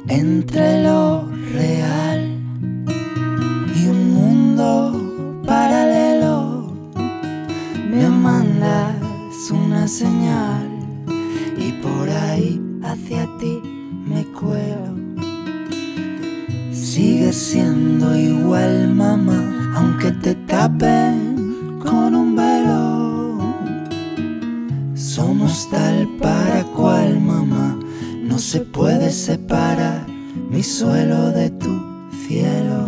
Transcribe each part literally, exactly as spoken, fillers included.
entre lo real y un mundo paralelo. Me mandas una señal y por ahí hacia ti me cuelo. Sigues siendo igual, mamá, aunque te tapen con un velo. Somos tal para cual, mamá, no se puede separar mi suelo de tu cielo.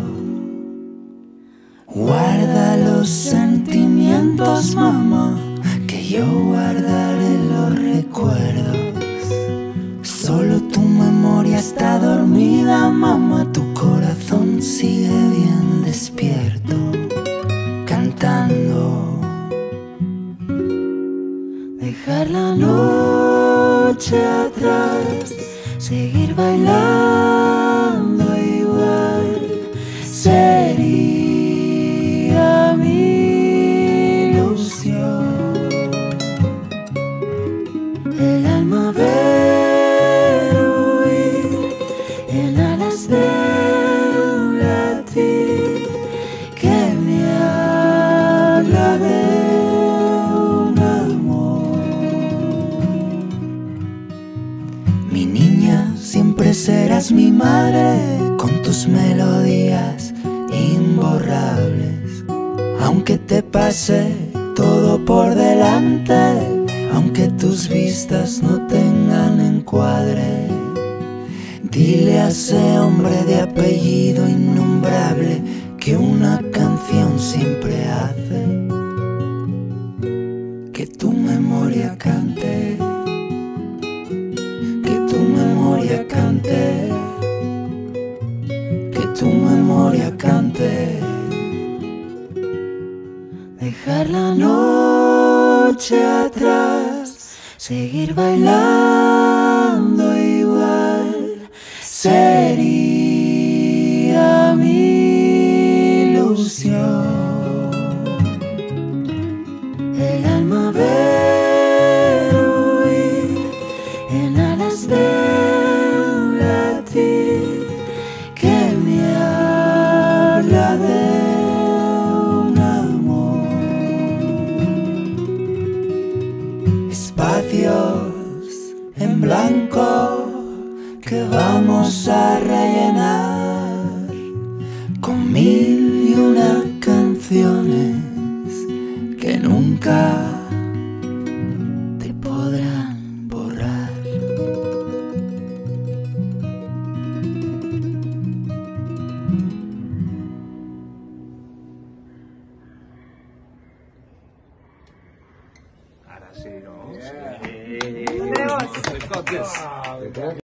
Guarda los sentimientos, mamá, que yo guardaré los recuerdos. Solo tu memoria está dormida, mamá, tu corazón sigue bien despierto, cantando. Dejar la noche atrás, seguir bailando igual, sería mi ilusión. El alma ver huir en alas de un latir que me habla de un amor. Mi niña, siempre serás mi madre, con tus melodías imborrables. Aunque te pase todo por delante, aunque tus vistas no tengan encuadre, dile a ese hombre de apellido innombrable que una canción siempre hace que tu memoria cante, que tu memoria cante, que tu memoria cante. Dejar la noche atrás, seguir bailando igual, sería mi ilusión. El alma ver huir en alas de un latir que me habla de espacios en blanco que vamos a rellenar con mil y una canciones que nunca te podrán borrar. Ahora sí, ¿no? Yeah. Yeah. We've got this.